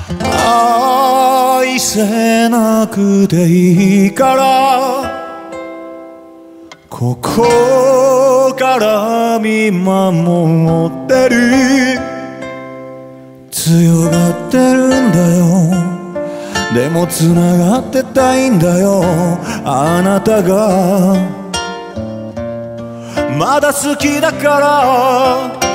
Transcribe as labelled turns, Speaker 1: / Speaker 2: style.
Speaker 1: 愛せなくていいからここから見守ってる。強がってるんだよ、でも繋がってたいんだよ。あなたがまだ好きだから